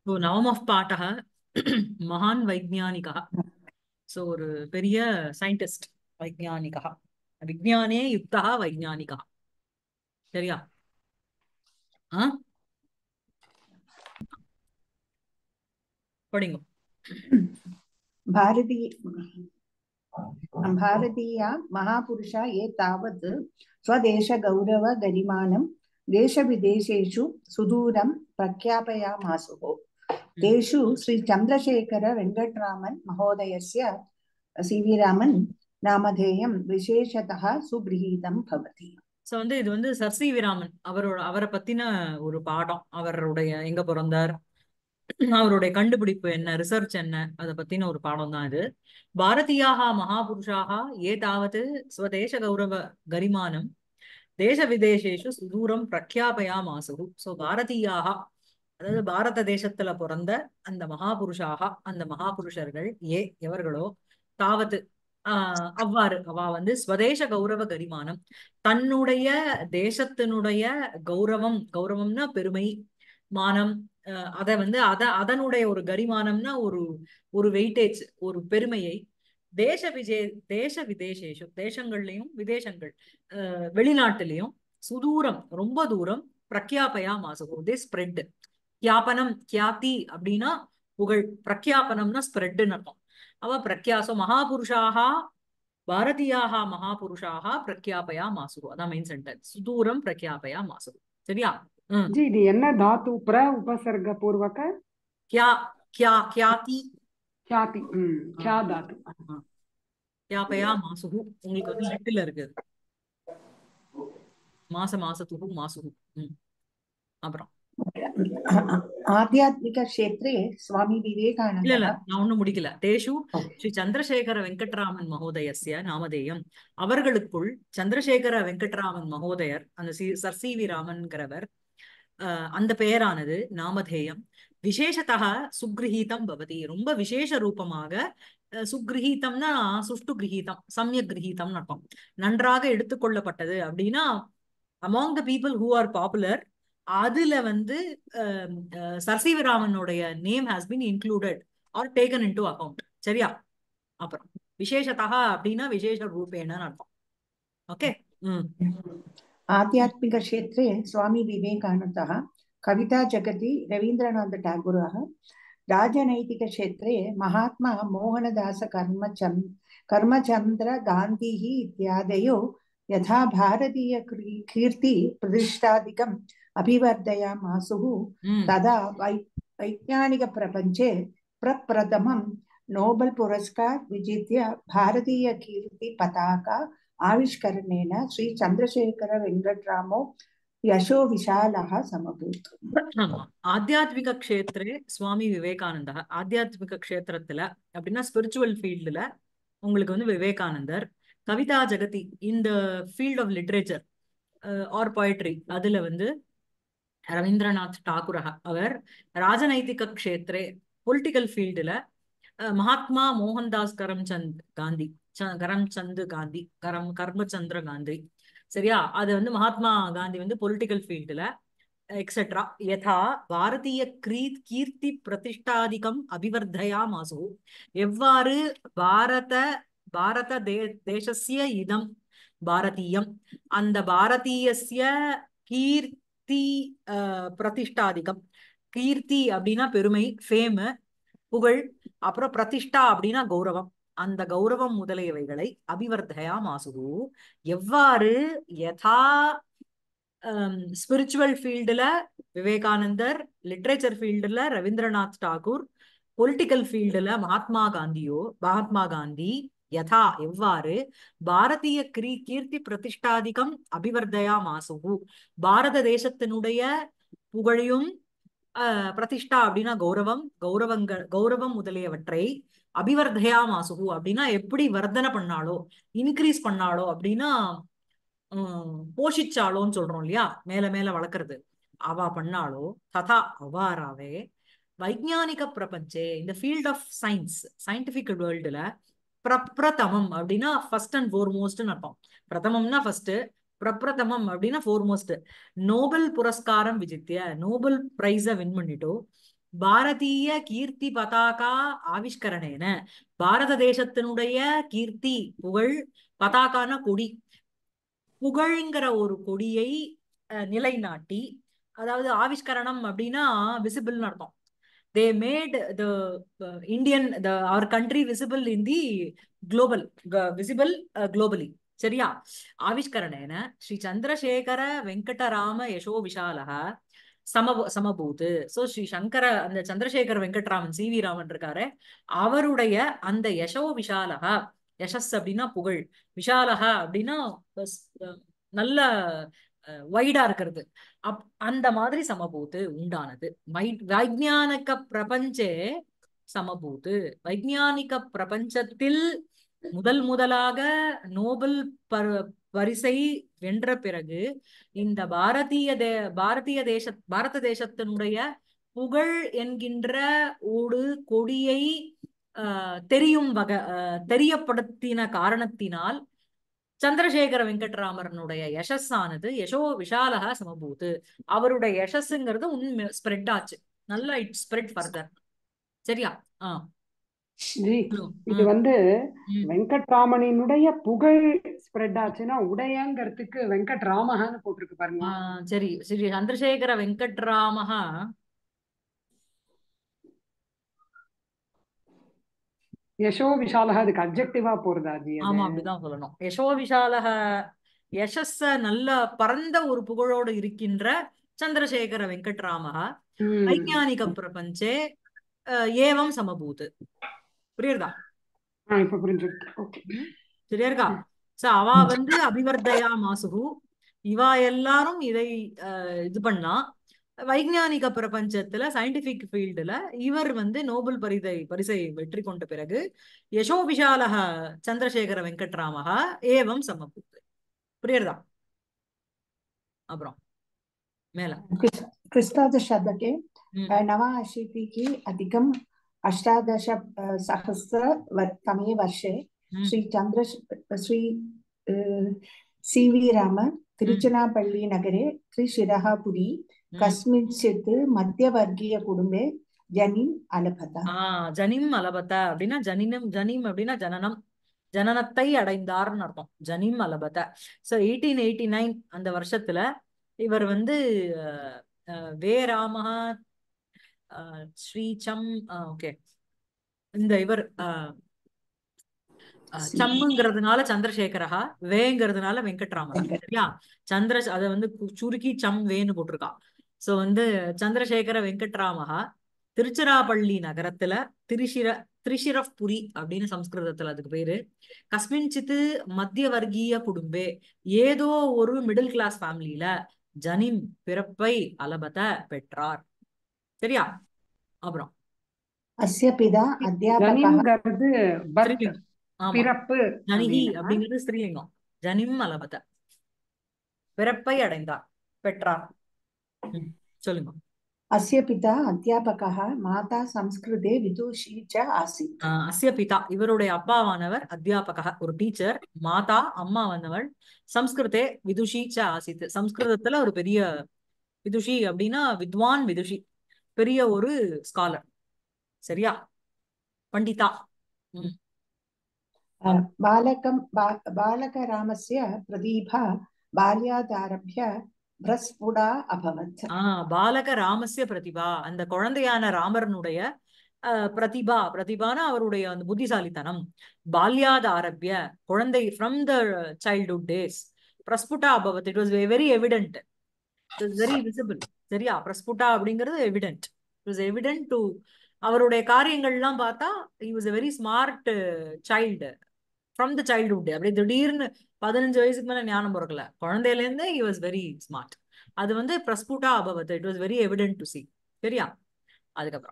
So நவமः பாட்டः மகான் வைஜ்ஞானிகः. So ஒரு பெரிய சயின்டிஸ்ட் வைஜ்ஞானிகா, விஜயானே யுக்தா வைஜ்ஞானிகா. சரியா? ஆ படிங்க. भारती भारतीया महापुरुषा ये तावत् स्वदेशगौरवगरिमानं देशविदेशेषु सुदूरं प्रख्यापयामासुः। तेषु श्रीचन्द्रशेखर वेङ्कटरामन् महोदयस्य सी.वी. रामन् नामधेयं विशेषतः सुगृहीतं भवति. ஸோ இது சர் சி.வி. ராமன் அவரை பத்தின ஒரு பாடம். அவருடைய எங்க பிறந்தார், அவருடைய கண்டுபிடிப்பு என்ன, ரிசர்ச் என்ன, அதை பத்தின ஒரு பாடம் தான் இது. பாரதியாக மகாபுருஷாக ஏ தாவது ஸ்வதேச கௌரவ கரிமானம் தேச விதேசேஷு சுதூரம் பிரக்யாபயாமாசு. ஸோ பாரதியாக, அதாவது பாரத தேசத்துல பிறந்த அந்த மகாபுருஷாக, அந்த மகாபுருஷர்கள் எவர்களோ தாவது அவ்வாறு அவ ஸ்வதேச கௌரவ கரிமானம், தன்னுடைய தேசத்தினுடைய கௌரவம்னா பெருமை, மானம், அத அதனுடைய ஒரு கரிமானம்னா ஒரு ஒரு வெயிட்டேஜ், ஒரு பெருமையை தேச விதேசேஷு தேசங்கள்லயும் விதேசங்கள் வெளிநாட்டிலையும் சுதூரம் ரொம்ப தூரம் பிரக்யாபயா மாசு தே ஸ்ப்ரெட். கியாபனம் கியாதி அப்படின்னா புகழ், பிரக்யாபனம்னா ஸ்ப்ரெட்னு அர்த்தம். அவ பிரக்யாசோ மகாபுருஷாக பாரதியாக மகாபுருஷாக பிரக்யாபயா மாசு, அதான் மெயின் சென்டென்ஸ். சுதூரம் பிரக்யாபயா மாசு. சரியா? जी இது என்ன தாத்து? பிர உபசர்க பூர்வக கியா கியா கியாதி கியாதி. கியா தாத்து. கியாபயா மாசு. உங்களுக்கு லிட்டில் இருக்கு மாசத்துகு மாசுகு. அப்புறம் आध्यात्मिक क्षेत्रे स्वामी विवेकानंद. இல்ல நான் ஒண்ணும் முடிக்கல. தேஷு ஸ்ரீ சந்திரசேகர வெங்கட்ராமன் மகோதயஸ்ய நாமதேயம், அவர்களுக்குள் சந்திரசேகர வெங்கட்ராமன் மகோதயர், அந்த சர் சி.வி. ராமன்கிறவர், அந்த பெயரானது நாமதேயம் விசேஷத்தக சுக்ரஹீதம் பவதி, ரொம்ப விசேஷ ரூபமாக. சுக்ரஹீதம்னா சுஷ்டு கிரகீதம், சமய கிரகீதம் அர்த்தம், நன்றாக எடுத்துக்கொள்ளப்பட்டது அப்படின்னா among the people who are popular, அதுல சர் சி.வி. ராமனுடைய name has been included or taken into account. சரியா? அப்புறம் விசேஷத்தக அப்படின்னா விசேஷ ரூபேணன்னு அர்த்தம். ஓகே. आध्यात्मिक क्षेत्रे स्वामी विवेकानन्दः, कविता जगति रवीन्द्रनाथ टागोरः, राजनैतिक क्षेत्रे महात्मा मोहनदास करमचंद्र गान्धिः इत्यादयो यथा भारतीय कीर्ति प्रतिष्ठादिकम् अभिवर्धयामासुः, तदा वैज्ञानिक प्रपञ्चे प्रप्रथमं नोबेल पुरस्कार विजित्य भारतीय कीर्ति पताका आविष्करणेन श्री चंद्रशेखर वेङ्कटरामो यशो विशालः समभूत्. ஆத்தியாத்மிக க்ஷேத்ரே சுவாமி விவேகானந்தா, ஆத்தியாத்மிக க்ஷேத்திரத்துல அப்படின்னா ஸ்பிரிச்சுவல் ஃபீல்டுல உங்களுக்கு விவேகானந்தர். கவிதா ஜெகதி, இந்த field of literature or poetry, அதுல ரவீந்திரநாத் டாகூர் அவர். ராஜநைதிக க்ஷேத்ரே பொலிட்டிக்கல் ஃபீல்டுல மகாத்மா மோகன்தாஸ் கரம்சந்த் காந்தி, கர்மச்சந்திர காந்தி. சரியா? அது மகாத்மா காந்தி பொலிட்டிக்கல் ஃபீல்டுல எக்ஸெட்ரா. யதா பாரதிய கீர்த்தி பிரதிஷ்டாதிகம் அபிவர்தயா மாசு, எவ்வாறு பாரத தேசஸ்ய இதம் பாரதீயம், அந்த பாரதீயஸ்ய கீர்த்தி பிரதிஷ்டாதிகம், கீர்த்தி அப்படின்னா பெருமை, ஃபேம், புகழ், அப்புறம் பிரதிஷ்டா அப்படின்னா கௌரவம், அந்த கௌரவம் முதலியவைகளை அபிவர்தயா மாசுகு, எவ்வாறு யதா ஸ்பிரிச்சுவல் ஃபீல்டுல விவேகானந்தர், லிட்ரேச்சர் ஃபீல்டுல ரவீந்திரநாத் டாகூர், பொலிட்டிக்கல் ஃபீல்டுல மகாத்மா காந்தி, யதா எவ்வாறு பாரதிய கீர்த்தி பிரதிஷ்டாதிகம் அபிவர்தயா மாசுகு, பாரத தேசத்தினுடைய புகழையும் பிரதிஷ்டா அப்படின்னா கௌரவம் முதலியவற்றை அபிவர்தயா மாசுகு அப்படின்னா எப்படி வர்தனை பண்ணாலோ, இன்க்ரீஸ் பண்ணாலோ அப்படின்னா போஷிச்சாலோன்னு சொல்றோம் இல்லையா, மேல மேல வளர்க்கறது, அவா பண்ணாலோ ததா அவ்வாறாவே வைஜ்ஞானிக பிரபஞ்சே, இந்த ஃபீல்ட் ஆஃப் சயின்ஸ், சயின்டிபிக் வேர்ல்டுல பிரப்ரதமம் அப்படின்னா ஃபர்ஸ்ட் அண்ட் ஃபோர்மோஸ்ட்னு அர்த்தம். பிரதமம்னா ஃபர்ஸ்ட், பிரப்ரதமம் அப்படின்னா ஃபோர்மோஸ்ட். நோபல் புரஸ்காரம் விஜித்திய, நோபல் பிரைஸ வின் பண்ணிட்டோ பாரதிய கீர்த்தி பதாகா ஆவிஷ்கரணேன பாரத தேசத்தினுடைய கீர்த்தி புகழ் பதாகான கொடி புகழ்ங்கிற ஒரு கொடியை நிலைநாட்டி அதாவது ஆவிஷ்கரணம் அப்படின்னா விசிபிள்னு அர்த்தம் they made the Indian our country visible in the global visible globally சரியா ஆவிஷ்கரணேன ஸ்ரீ சந்திரசேகர வெங்கடராம யசோ விஷாலஹ சமபூத் சோ ஸ்ரீ சங்கர அந்த சந்திரசேகர வெங்கட்ராமன் சி.வி. ராமன் இருக்காரு அவருடைய அந்த யசோ விஷாலஹா யசஸ் அப்படின்னா புகழ் விஷாலஹா அப்படின்னா நல்ல வைடா இருக்கிறது அந்த மாதிரி சமபூத்து உண்டானது வைஜானிக பிரபஞ்சே சமபூத்து வைஜானிக பிரபஞ்சத்தில் முதலாக நோபல் பரிசை வென்ற பிறகு இந்த பாரத தேசத்தினுடைய புகழ் என்கின்ற ஒரு கொடியை தெரியப்படுத்தின காரணத்தினால் சந்திரசேகர வெங்கட்ராமரனுடைய யசஸ் ஆனது யசோ விஷாலக சமபூத்து அவருடைய யசஸ்ங்கிறது ஸ்ப்ரெட் ஆச்சு நல்லா இட் ஸ்ப்ரெட் ஃபர்தர் சரியா இது வந்து வெங்கட்ராமனினுடைய புகழ் ஸ்ப்ரெட் ஆச்சுன்னா உடையங்கிறதுக்கு வெங்கட்ராமஹன்னு போட்டிருக்கு பாருங்க சரி ஸ்ரீ சந்திரசேகர வெங்கட்ராமஹ யசோ விஷாலக அதுக்கு அப்ஜெக்டிவா போறதா ஜி ஆமா அப்படிதான் சொல்லணும் யசோ விஷாலக யசஸ நல்ல பரந்த ஒரு புகழோடு இருக்கின்ற சந்திரசேகர வெங்கட்ராமஹ வைஜானிக பிரபஞ்சே ஏவம் சமபூத் புரியுறதா இப்ப புரிஞ்சிருக்கு சரியா இருக்கா சோ அவ வந்து அபிவர்தயா மாசுகு இவா எல்லாரும் இதை இது பண்ணா வைஜானிக பிரபஞ்சத்துல சயின்டிபிக் ஃபீல்டுல இவர் வந்து நோபல் பரிசை வெற்றி கொண்ட பிறகு யசோ விஷாலக சந்திரசேகர வெங்கட்ராமஹ ஏவம் சமபூத் புரியுறதா அப்புறம் மேல क्रिस्तादशशतके नवाशीतिः अधिकम् 1800तमे वर्षे श्री सी.वी. रामन् तिरुचनापल्ली नगरे त्रिशिरःपुरी कस्मिंश्चित् मध्यवर्गीयकुटुम्बे जनिम् अलभत ஜனிம் அலபத அப்படின்னா ஜனிம் அப்படின்னா ஜனனம் ஜனனத்தை அடைந்தார்னு அர்த்தம் ஜனிம் அலபத சோ 1889 அந்த வருஷத்துல இவர் வந்து வேராமஹ ஸ்ரீசம் ஓகே இந்த இவர் சம்முங்கிறதுனால சந்திரசேகரஹா வேங்கிறதுனால வெங்கட்ராமன் சரியா அத வந்து சுருக்கி சம் வேன்னு போட்டிருக்கா சோ வந்து சந்திரசேகர வெங்கட்ராமஹா திருச்சிராப்பள்ளி நகரத்துல திரிஷிரப்புரி அப்படின்னு சம்ஸ்கிருதத்துல அதுக்கு பேரு கஸ்மின்சித்து மத்திய வர்க்கீய குடும்பே ஏதோ ஒரு மிடில் கிளாஸ் ஃபேமிலியில ஜனிம் பிறப்பை அலபத பெற்றார் சரியா அப்புறம் அஸ்ய பிதா ஜனிம்ங்கிறது பிறப்பு ஜனிஹி அப்படிங்கிறது ஸ்திரீலிங்கம் ஜனிம் அலபத பிறப்பை அடைந்தார் பெற்றார் சொல்லுங்க அஸ்ய பிதா அத்தியாபகः மாதா சம்ஸ்கிருதே விதுஷி ச ஆசீத் அஸ்ய பிதா இவருடைய அப்பாவானவர் அத்தியாபகः ஒரு டீச்சர் மாதா அம்மா வந்தவள் சம்ஸ்கிருதே விதுஷி ச ஆசீத் சம்ஸ்கிருதத்துல ஒரு பெரிய விதுஷி அப்படின்னா வித்வான் விதுஷி பெரிய ஒரு ஸ்காலர் சரியா பண்டிதா बालकरामस्य प्रतिभा बाल्यादारभ्य பிரஸ்புடா அபவத் பாலக ராமஸ்ய பிரதிபா அந்த குழந்தையான ராமரனுடைய பிரதிபான அவருடைய அந்த புத்திசாலித்தனம் பால்யாத் ஆரம்பிய குழந்தை ஃப்ரம் த சைல்ட்ஹுட் டேஸ் பிரஸ்புடா அபவத் it was very evident it was very visible சரியா பிரஸ்புடா அப்படிங்கிறது evident it was evident to அவருடைய காரியங்கள்லாம் பார்த்தா he was a very smart child from the childhood அப்படி திடீர்னு 15 வயசுக்கு மேல ஞானம் பிறக்கல குழந்தையில இருந்தே he was very smart அது வந்து பிரஸ்புடா அபவத் it was very evident to see சரியா அதுக்கப்புறம்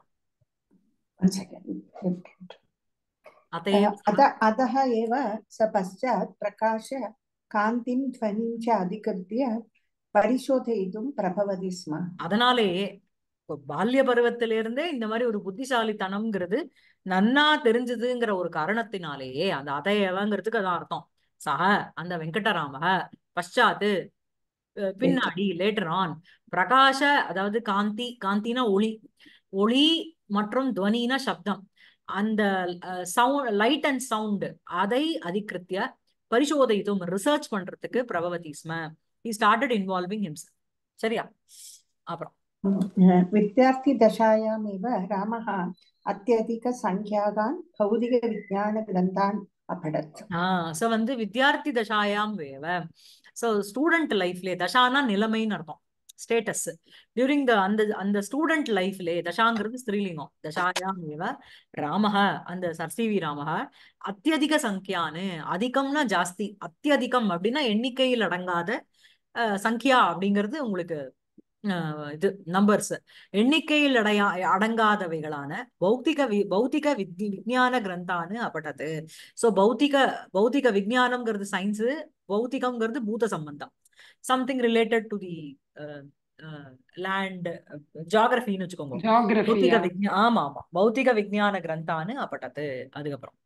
अतः एव स पश्चात् प्रकाश कान्तिं ध्वनिं च अधिकृत्य परिशोधयितुं प्रभवति स्म அதனாலே பால்ய பருவத்திலிருந்தே இந்த மாதிரி ஒரு புத்திசாலித்தனம்ங்கிறது நன்னா தெரிஞ்சதுங்கிற ஒரு காரணத்தினாலேயே அந்த அதையவங்கிறதுக்கு அதான் அர்த்தம் சக அந்த வெங்கடராம பஷாத்து பின்னாடி லேட்டர் ஆன் பிரகாஷ அதாவது காந்தினா ஒளி ஒளி மற்றும் துவனினா சப்தம், அந்த சவுண்ட், லைட் அண்ட் சவுண்ட், அதை அதிகிருத்திய பரிசோதயித்தும் ரிசர்ச் பண்றதுக்கு பிரபவதி ஸ்ம. he started involving himself. சரியா? அப்புறம் विद्यार्थिदशायामेव रामः अत्यधिकसङ्ख्याकान् भौतिकविज्ञानग्रन्थान् अपठत्. சோ வந்து வித்யார்த்தி தசாயாம் வேவ, சோ ஸ்டூடெண்ட் லைஃப்ல, தசானா நிலைமைன்னு அர்த்தம், ஸ்டேட்டஸ். டியூரிங் த அந்த அந்த ஸ்டூடெண்ட் லைஃப்ல, தசாங்கிறது ஸ்திரீலிங்கம், தசாயாம் வேவ ராமஹ, அந்த சர்சிவி ராமஹ அத்தியதிக சங்கியானு, அதிகம்னா ஜாஸ்தி, அத்தியதிகம் அப்படின்னா எண்ணிக்கையில் அடங்காத, சங்கியா அப்படிங்கிறது உங்களுக்கு இது நம்பர்ஸ், எண்ணிக்கையில் அடங்காதவைகளான பௌத்திக விஞ்ஞான கிரந்தான்னு அப்பட்டது. சோ பௌத்திக விஞ்ஞானம்ங்கிறது சயின்ஸ், பௌத்திகம்ங்கிறது பூத சம்பந்தம், something related to the land, ஜியாகிரபின்னு வச்சுக்கோங்க. பௌத்திக ஜியோகிராஃபியா? ஆமா ஆமா, பௌத்திக விஞ்ஞான கிரந்தான்னு அப்பட்டது. அதுக்கப்புறம்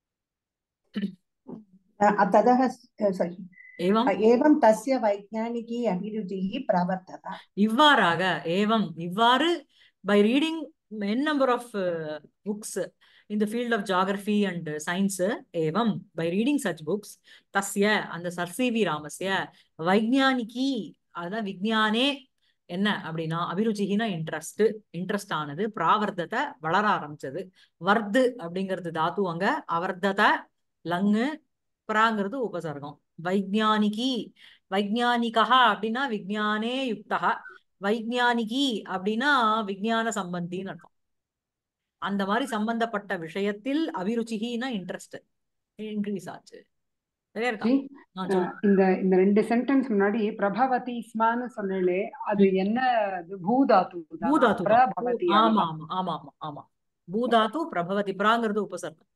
ततः sorry, ஏவம் एवं तस्य वैज्ञानिकी अभिरुचिः प्रवर्तत. இவ்வாறாக, ஏவம் இவ்வாறு, by reading n number of books in the field of geography and science, evam, by reading such books, tasya, அந்த சர்சிவி ராமஸ்ய வைஜ்ஞானிகி, அதான் விஞ்ஞானே என்ன அப்படின்னா அபிருச்சினா இன்ட்ரெஸ்ட் ஆனது, பிராவர்த்தத்தை வளர ஆரம்பிச்சது. வர்து அப்படிங்கிறது தாத்து அங்க, அவர்த்தத லங்கு, பிராங்கிறது உபசர்க்கம். வைஜ்ஞானிகி, வைஜ்ஞானிகா அப்படின்னா விஜயானே யுக்தா, வைஜ்ஞானிகி அப்படின்னா விஞ்ஞான சம்பந்தின்னு அர்த்தம். அந்த மாதிரி சம்பந்தப்பட்ட விஷயத்தில் அபிருச்சினா இன்ட்ரெஸ்ட் இன்க்ரீஸ் ஆச்சு. சரியா இருக்கா? சொல்லு. இந்த இந்த 2 சென்டென்ஸ் முன்னாடி பிரபவதி ஸ்மான்னு சொன்னே, அது என்ன? பூதாத்து தானா? பூதாத்து தான். பிரபவதி ஆமா அதுதான். ஆமா ஆமா ஆமா ஆமா, பூதாத்து பிரபவதி, பிராங்கிறது உபசர்க்கம்.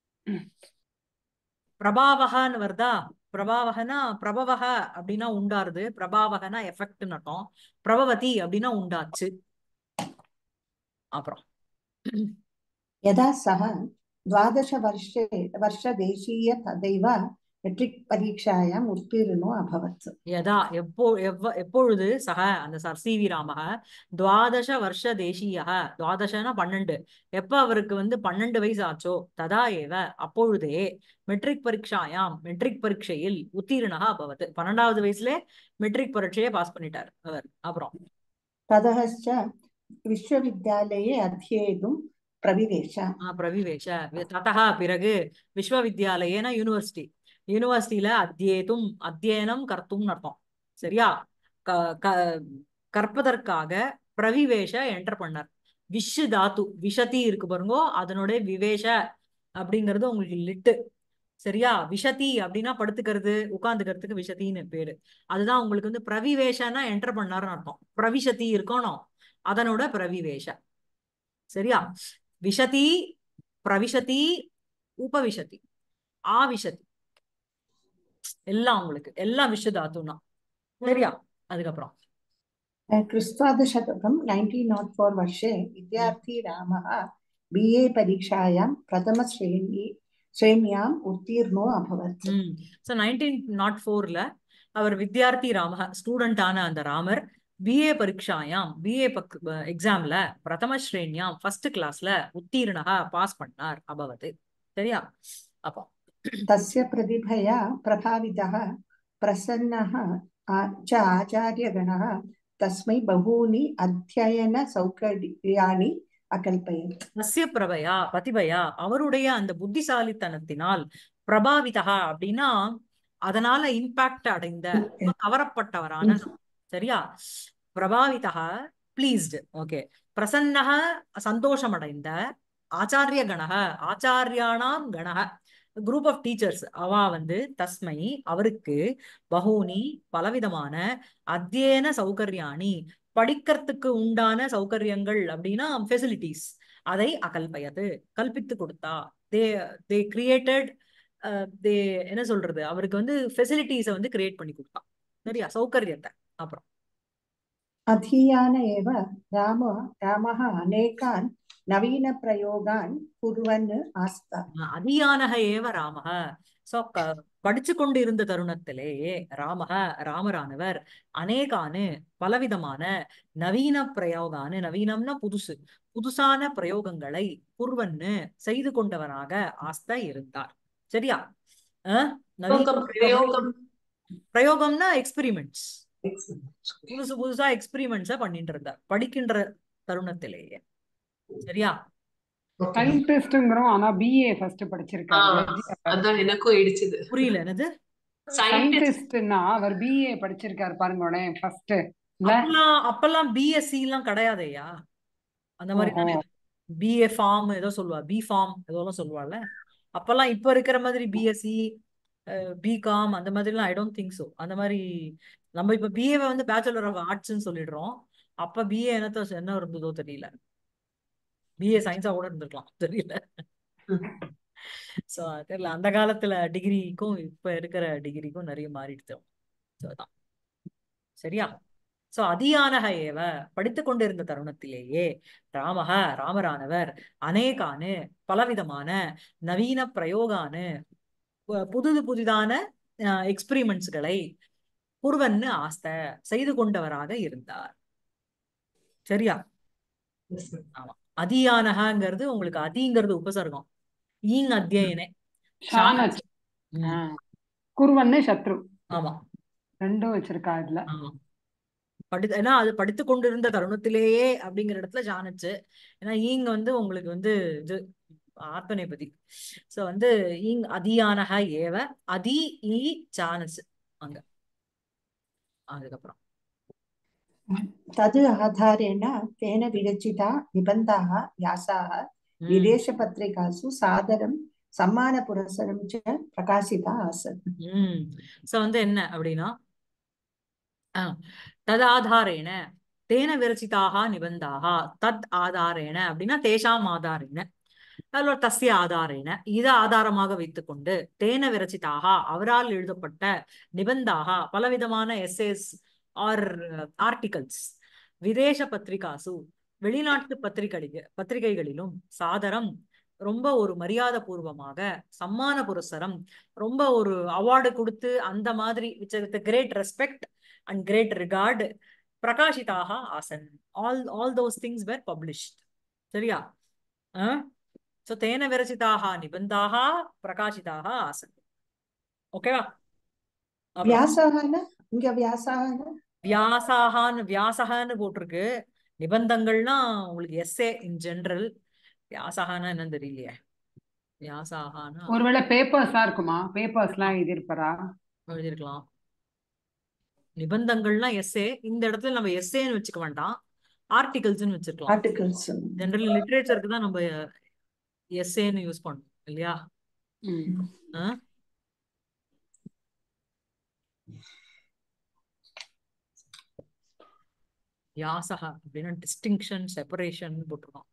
பிரபாவகன்னு வருதா? பிரபாவகனா பிரபவக அப்படின்னா உண்டாருது, பிரபாவகனா எஃபெக்ட்னு அர்த்தம், பிரபவதி அப்படின்னா உண்டாச்சு. அப்புறம் यदा सः 12 वर्षदेशीय तदैव मेट्रिक् परीक्षायाम् उत्तीर्णो अभवत्. யதா எப்பொழுது சக அந்த சர்சிவி ராமக 12 வருஷ தேசியக, 12னா 12, எப்ப அவருக்கு வந்து 12 வயசு ஆச்சோ, ததா ஏவ அப்பொழுதே, மெட்ரிக் பரீட்சாயாம் மெட்ரிக் பரீட்சையில் உத்தீர்ணா அபவத், 12வது வயசுல மெட்ரிக் பரீட்சையை பாஸ் பண்ணிட்டார் அவர். அப்புறம் ततश्च विश्वविद्यालये अध्येतुं प्रविवेश. பிரவிவேஷ, ததா பிறகு, விஸ்வவித்யாலயேன யூனிவர்சிட்டி, யூனிவர்சிட்டியில அத்தியேதும், அத்தியனம் கர்த்தும் அர்த்தம். சரியா? கற்பதற்காக பிரவிவேஷ என்டர் பண்ணார். விஷு தாத்து, விஷதி இருக்கு பாருங்கோ, அதனுடைய விவேஷ அப்படிங்கிறது உங்களுக்கு லிட்டு. சரியா? விஷதி அப்படின்னா படுத்துக்கிறது, உட்கார்ந்துக்கிறதுக்கு விஷதின்னு பேரு. அதுதான் உங்களுக்கு வந்து பிரவிவேஷனா என்டர் பண்ணாருன்னு அர்த்தம். பிரவிஷதி இருக்கணும், அதனோட பிரவிவேஷ. சரியா? விஷதி, பிரவிஷதி, உபவிஷதி, ஆவிஷதி, எல்லாம் உங்களுக்கு எல்லாம் விஷதாத்துனா. சரியா? அதுக்கப்புறம் क्रिस्त्वादशकं 1904 वर्षे विद्यार्थी रामः BA परीक्षायां प्रथमश्रेण्याम् उत्तीर्णो अभवत्. ஸோ 1904ல அவர் வித்யார்த்தி ராம, ஸ்டூடெண்ட் ஆன அந்த ராமர் பிஏ பரீட்சாயாம், பிஏ எக்ஸாம்ல பிரதம ஸ்ரேணியாம், ஃபர்ஸ்ட் கிளாஸ்ல உத்தீர்ணா பாஸ் பண்ணார் அபவது. சரியா? அப்போ तस्य प्रतिभया प्रभावितः प्रसन्नः च आचार्यगणः तस्मै बहूनि अध्ययनसौकर्याणि अकल्पयत्. தஸ்ய பிரபயா பதிபயா, அவருடைய அந்த புத்திசாலித்தனத்தினால், பிரபாவிதா அப்படின்னா அதனால இம்பாக்ட் அடைந்த, கவரப்பட்டவரான. சரியா? பிரபாவிதா பிளீஸ்டு, ஓகே. பிரசன்னக சந்தோஷம் அடைந்த, ஆச்சாரிய கணக ஆச்சாரியானாம் கணக குரூப் ஆஃப் டீச்சர்ஸ், அவ வந்து தஸ்மை அவருக்கு, பகூனி பலவிதமான, அத்தியன சௌகர்யாணி படிக்கிறதுக்கு உண்டான சௌகரியங்கள் அப்படின்னா ஃபெசிலிட்டிஸ், அதை அகல்பயது கல்பித்து கொடுத்தா. தே தே கிரியேட்டட், தே என்ன சொல்றது, அவருக்கு வந்து ஃபெசிலிட்டிஸை வந்து கிரியேட் பண்ணி கொடுத்தா. சரியா? சௌகரியத்தை. அப்புறம் अधीयान एव रामः अनेकान् नवीनप्रयोगान् कुर्वन् आस्थ. அதியானக ஏவ ராமக, ஸோ படிச்சு கொண்டு இருந்த தருணத்திலேயே ராமரானவர் அநேகானு பலவிதமான நவீன பிரயோகானு, நவீனம்னா புதுசு, புதுசான பிரயோகங்களை குர்வன்னு செய்து கொண்டவராக ஆஸ்த இருந்தார். சரியா? நவீன பிரயோகம் பிரயோகம்னா எக்ஸ்பெரிமெண்ட்ஸ், புதுசு புதுசா எக்ஸ்பெரிமெண்ட்ஸ பண்ணிட்டு இருந்தார் படிக்கின்ற தருணத்திலேயே. சரியா? சயின்டிஸ்ட்ங்கிறோம், ஆனா பிஏ ஃபர்ஸ்ட் படிச்சிருக்காரு. அதான் எனக்கும் இடிச்சது. புரியல என்னது? சயின்டிஸ்ட்னா அவர் பிஏ படிச்சிருக்காரு பாருங்களேன் ஃபர்ஸ்ட். அப்பெல்லாம் பிஎஸ்சி எல்லாம் கிடையாதையா, அந்த மாதிரி தான். பிஏ ஃபார்ம் ஏதோ சொல்லுவா, பி ஃபார்ம் ஏதோலாம் சொல்லுவாள்ல அப்பெல்லாம். இப்ப இருக்கிற மாதிரி பிஎஸ்சி பிகாம் அந்த மாதிரிலாம் ஐ டோன்ட் திங்க் சோ. அந்த மாதிரி நம்ம இப்ப பிஏ வந்து பேச்சுலர் ஆஃப் ஆர்ட்ஸ்ன்னு சொல்லிடுறோம். அப்ப பிஏ என்ன இருந்ததோ தெரியல. பிஏ சயின்ஸா கூட இருந்திருக்கலாம், தெரியல. சோ தெரியல, அந்த காலத்துல டிகிரிக்கும் இப்ப இருக்கிற டிகிரிக்கும் நிறைய மாறிடுச்சு. சரியா? சோ அதியானக ஏவ படித்துக் கொண்டிருந்த தருணத்திலேயே ராமரானவர் அநேகானு பலவிதமான நவீன பிரயோகானு புதிதான எக்ஸ்பிரிமெண்ட்ஸ்களை குர்வன்னு ஆஸ்த செய்து கொண்டவராக இருந்தார். சரியா? ஆமா. அதியானகங்கிறது உங்களுக்கு அதிங்கிறது உபசர்க்கம். ஈங் அத்தியனே குர்வன்னு சத்ரு. ஆமா, ரெண்டும் வச்சிருக்கா இதுல. ஏன்னா அது படித்து கொண்டிருந்த தருணத்திலேயே அப்படிங்கிற இடத்துல ஜானச்சு. ஏன்னா ஈங் வந்து உங்களுக்கு வந்து இது ஆத்மநேபதி. சோ வந்து ஈங் அதியானக ஏவ அதி ஈ ஜானச்சு அங்க. அதுக்கப்புறம் तद् आधारेण तेन विरचिता निबन्धाः व्यासाः विदेशपत्रिकासु सादरं सम्मानपुरस्सरं च प्रकाशिता आसन्. சோ வந்து என்ன அப்படின்னா, ததாதாரேன தேன விரச்சிதாக நிபந்தாக, தத் ஆதாரேன அப்படின்னா தேஷாம் ஆதாரேன, அதில் தஸ்ய ஆதாரேன இதை ஆதாரமாக வைத்துக்கொண்டு தேன விரச்சிதாக அவரால் எழுதப்பட்ட நிபந்தாக பலவிதமான எஸ்ஏஸ் ஆர் ஆர்டிகல்ஸ் விதேச பத்திரிகாசு வெளிநாட்டு பத்திரிகைகளிலும் சாதரம் ரொம்ப ஒரு மரியாதை பூர்வமாக சம்மான புரஸ்சரம் ரொம்ப ஒரு அவார்டு கொடுத்து அந்த மாதிரி great respect and great regard prakashitaha asan. All those things were published. சரியா? so tena virachitaha nibandaha prakashitaha asan. ஓகேவா? வியாசாகனா இங்க வியாசகான்னு போட்டிருக்கு. நிபந்தங்கள்னா உங்களுக்கு எஸ்ஏ இன் ஜெனரல். வியாசகானா என்னன்னு தெரியலையே. வியாசாகானா ஒருவேளை பேப்பர்ஸா இருக்குமா? பேப்பர்ஸ்லாம் எழுதியிருக்கலாம். நிபந்தங்கள்லாம் எஸ்ஏ. இந்த இடத்துல நம்ம எஸ்ஏன்னு வச்சுக்க வேண்டாம், ஆர்டிகல்ஸ்னு வச்சிருக்கலாம். ஆர்டிகல்ஸ் ஜெனரல் லிட்ரேச்சருக்கு தான் நம்ம எஸ்ஏன்னு யூஸ் பண்ணோம் இல்லையா? வியாசக அப்படின்னா டிஸ்டிங்ஷன் செப்பரேஷன் போட்டிருக்கோம்.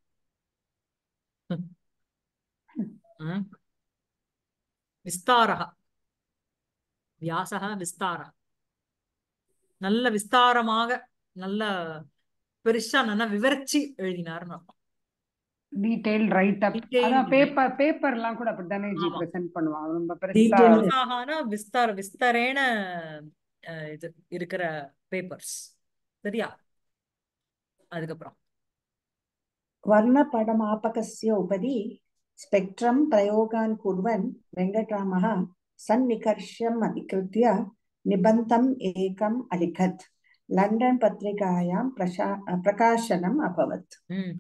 விஸ்தாரக, வியாசக விஸ்தாரக, நல்ல விஸ்தாரமாக நல்ல பெருசா நல்லா விவரிச்சு எழுதினார்னு அர்த்தம். Detail write up. அதான் பேப்பர்லாம் கூட அப்படிதானே ஜி பிரசன்ட் பண்ணுவாங்க, ரொம்ப பெருசா விஸ்தரேன இது இருக்கிற பேப்பர்ஸ். சரியா? அதுக்கப்புறம் वर्णपटमापकस्य उपरि स्पेक्ट्रम प्रयोगान् कुर्वन् वेङ्कटरामः सन्निकर्षम् अधिकृत्य निबन्धम् एकम् अलिखत्. लण्डन् पत्रिकायां प्रकाशनम् अभवत्.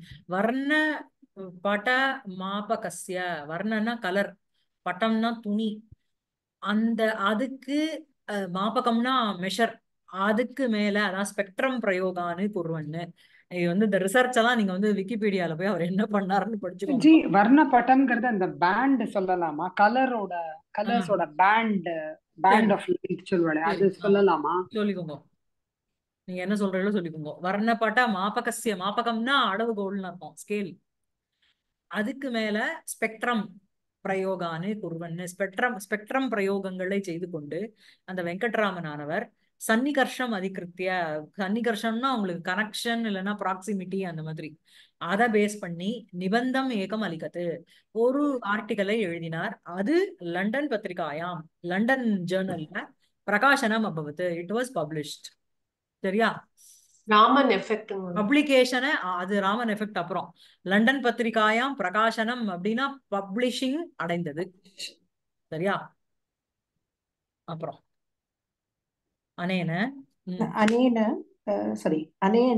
वर्णपटमापकस्य, वर्णना कलर, பட்டம்னா துணி, அந்த அதுக்கு மாபகம்னா மெஷர், அதுக்கு மேல அதான் ஸ்பெக்ட்ரம் பிரயோகான்னு குர்வன்னு. இது வந்து இந்த ரிசர்ச் எல்லாம் நீங்க வந்து விக்கிபீடியால போய் அவர் என்ன பண்ணாருன்னு படிச்சுக்கோங்க. ஜி வர்ணப்பட்டம்ங்கிறது அந்த பேண்ட் சொல்லலாமா? கலர்ஸோட பேண்ட் ஆஃப் லைட் சொல்லுவாங்க, அது சொல்லலாமா? சொல்லிக்கோங்க, நீங்க என்ன சொல்றீங்களோ சொல்லிக்கோங்க. வர்ணப்பட்ட மாபகசிய, மாபகம்னா அளவுகோல்னு அர்த்தம், ஸ்கேல். அதுக்கு மேல ஸ்பெக்ட்ரம் பிரயோகான்னு குர்வன்னு, ஸ்பெக்ட்ரம் பிரயோகங்களை செய்து கொண்டு அந்த வெங்கட்ராமனானவர் சன்னிகர்ஷம் அதிகிருத்திய, சன்னிகர்ஷம்னா உங்களுக்கு கனெக்ஷன் இல்லைன்னா ப்ராக்சிமிட்டி அந்த மாதிரி, அதை பேஸ் பண்ணி நிபந்தம் ஏகம் அலிகத்து, ஒரு ஆர்டிகலை எழுதினார். அது லண்டன் பத்திரிகாயாம், லண்டன் ஜேர்னல்ல பிரகாசனம் அபவத், இட் வாஸ் பப்ளிஷ்ட். சரியா? ராமன் எஃபெக்ட். பப்ளிகேஷனை, அது ராமன் எஃபெக்ட். அப்புறம் லண்டன் பத்திரிகாயாம் பிரகாசனம் அப்படின்னா பப்ளிஷிங் அடைந்தது. சரியா? அப்புறம் அனேன अनेन sorry अनेन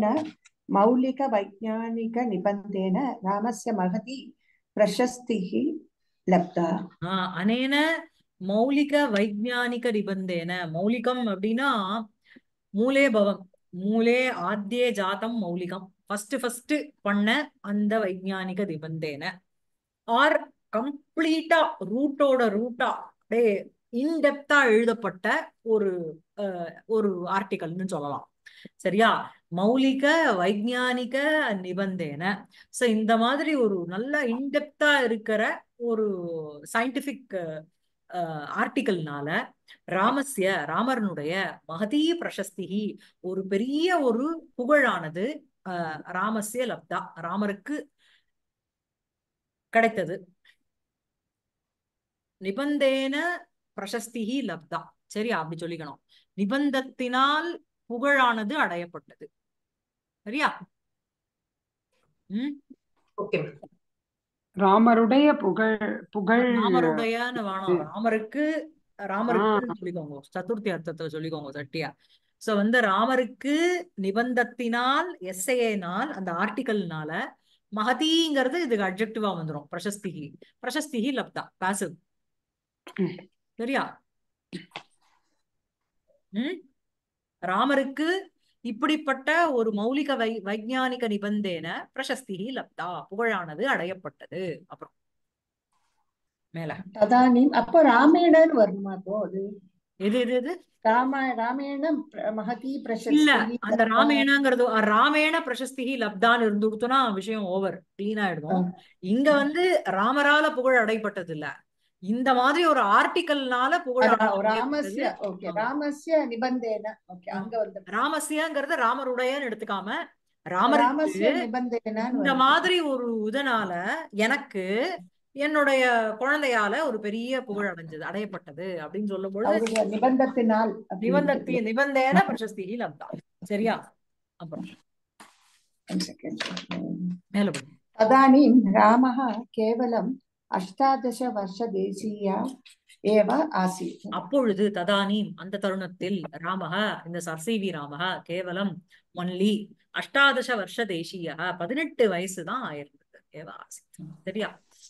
मौलिकवैज्ञानिकनिबन्धेन रामस्य महती प्रशस्तिः लब्धा। அனேன மௌலிக வைஜானிக நிபந்தேன, மௌலிகம் அப்படின்னா மூலே பவம், மூலே ஆத்தியே ஜாத்தம் மௌலிகம், ஃபர்ஸ்ட் பண்ண அந்த வைஜானிக நிபந்தேன, ஆர் கம்ப்ளீட்டா ரூட்டா அப்படியே இன்டெப்தா எழுதப்பட்ட ஒரு ஒரு ஆர்டிகல்னு சொல்லலாம். சரியா? மௌலிக வைஜானிக நிபந்தேன. சோ இந்த மாதிரி ஒரு நல்ல இன்டெப்தா இருக்கிற ஒரு சயின்டிபிக் ஆர்டிகல்னால ராமர்னுடைய மகதி பிரசஸ்தி, ஒரு பெரிய ஒரு புகழானது ராமஸ்ய லப்தா, ராமருக்கு கிடைத்தது. நிபந்தேன பிரசஸ்திஹி லப்தா. சரியா? அப்படி சொல்லிக்கணும். நிபந்தத்தினால் புகழானது அடையப்பட்டது. சரியா? ஓகே. ராமருடைய புகழ் புகழ் ராமருடையன்னு வேணும், ராமருக்கு சொல்லிக்கோங்க, சதுர்த்தி அர்த்தத்தை சொல்லிக்கோங்க சட்டியா. சோ ராமருக்கு நிபந்தத்தினால், எஸ்ஏனால், அந்த ஆர்டிகல்னால, மகதிங்கிறது இதுக்கு அட்ஜெக்டிவா வந்துரும். பிரசஸ்திஹி லப்தா, பாசிவ். சரியா? ராமருக்கு இப்படிப்பட்ட ஒரு மௌலிக வைஜானிக நிபந்தேன பிரசஸ்திஹி லப்தா, புகழானது அடையப்பட்டது. அப்புறம் மேல तदानीम् அப்போ ராமேணன் வருமா? அப்போ அது எது ராமேணம் மகதி இல்ல, பிரசஸ்தி அந்த ராமேணங்கிறது ராமேண பிரசஸ்திஹி லப்தான்னு இருந்துடுத்துனா விஷயம் ஓவர், கிளீன் ஆயிடும். இங்க ராமரால புகழ் அடைப்பட்டது இல்ல, இந்த மாதிரி ஒரு ஆர்டிகல்னால புகழ் ராமஸ்ய. ஓகே, ராமஸ்ய நிபந்தேன. ஓகே, அங்க வந்து ராமஸ்யங்கிறது ராமருடையன்னு எடுத்துக்காம, ராமஸ்ய ராமருக்கு நிபந்தேன இந்த மாதிரி ஒரு இதனால எனக்கு என்னுடைய குழந்தையால ஒரு பெரிய புகழ் அடையப்பட்டது அப்படின்னு சொல்லும் பொழுது அவருடைய நிபந்தத்தினால் நிபந்தேன பிரசஸ்திஹி லப்தா. சரியா? அப்புறம் மேல तदानीं रामः केवलम् 18 वर्षदेशीया एव आसीत्. அப்பொழுது ததானீம், அந்த தருணத்தில், ராமः, இந்த சர்சிவி ராமः, கேவலம் ஒன்லி 18 வருஷ தேசிய, 18 வயசு தான் ஆயிருந்தது. ஏவ ஆசித். சரியா?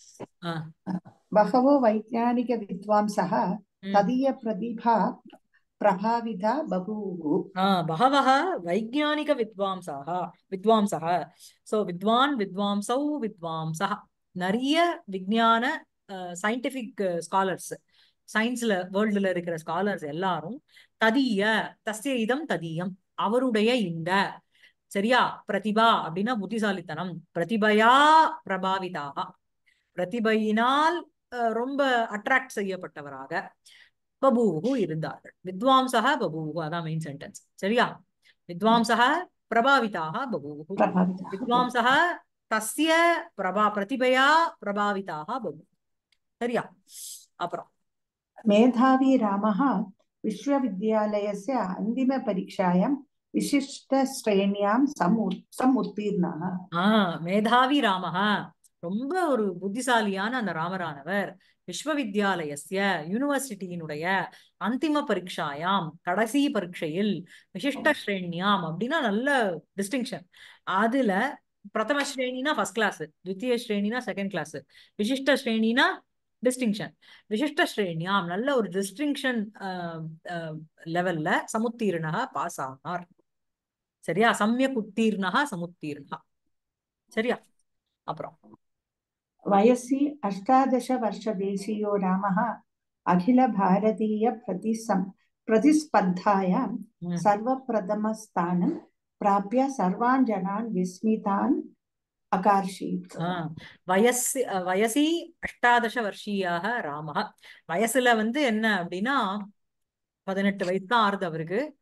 बहवो वैज्ञानिकविद्वांसः तदीय प्रतिभा प्रभाविता बभूवुः. बहवः वैज्ञानिक विद्वांसः, सो विद्वांसौ विद्वांसः, நிறைய விஞ்ஞான சயின்டிபிக் ஸ்காலர்ஸ், சயின்ஸ்ல வேர்ல்டுல இருக்கிற ஸ்காலர்ஸ் எல்லாரும் தஸ்ய இதம் ததீயம், அவருடைய இந்த, சரியா, பிரதிபா அப்படின்னா புத்திசாலித்தனம், பிரதிபையா பிரபாவிதாக, பிரதிபையினால் ரொம்ப அட்ராக்ட் செய்யப்பட்டவராக பபூஹு இருந்தார்கள். வித்வாம்சக பபூஹு, அதான் மெயின் சென்டென்ஸ். சரியா? வித்வாம்சக பிரபாவிதாக பபூஹு, வித்வாம்சக தஸ்ய பிரதிபையா பிரபாவிதாக பபூஹு. சரியா? அப்புறம் मेधावी रामः विश्वविद्यालयस्य अन्तिमपरीक्षायां विशिष्टश्रेण्यां समुत्तीर्णः. மேதாவி ராமः, ரொம்ப ஒரு புத்திசாலியான அந்த ராமரானவர், விஸ்வவித்யாலயஸ்ய, யூனிவர்சிட்டியினுடைய, அந்திம பரீட்சாயாம், கடைசி பரீட்சையில், விசிஷ்ட ஸ்ரேணியாம் அப்படின்னா நல்ல டிஸ்டிங்ஷன், அதுல பிரதம ஸ்ரேணினா ஃபர்ஸ்ட் கிளாஸ், த்விதீய ஸ்ரேணினா செகண்ட் கிளாஸ், விசிஷ்ட ஸ்ரேணினா டிஸ்டிங்ஷன், விசிஷ்ட ஸ்ரேணியாம் நல்ல ஒரு டிஸ்டிங்ஷன் லெவல்ல சமுத்தீர்ணா பாஸ் ஆனார். சரியா? சமயக் உத்தீர்ணா சமுத்தீர்ணா. சரியா? அப்புறம் वयसि 18 वर्षदेशीयो रामः अखिल भारतीय प्रतिस्पर्धायां सर्वप्रथमस्थानं प्राप्य सर्वान् जनान् विस्मितान् अकार्षीत्. வயசி 18 வருஷியாக ராமः, வயசுல என்ன அப்படின்னா 18 வயசு தான் ஆறுது அவருக்கு.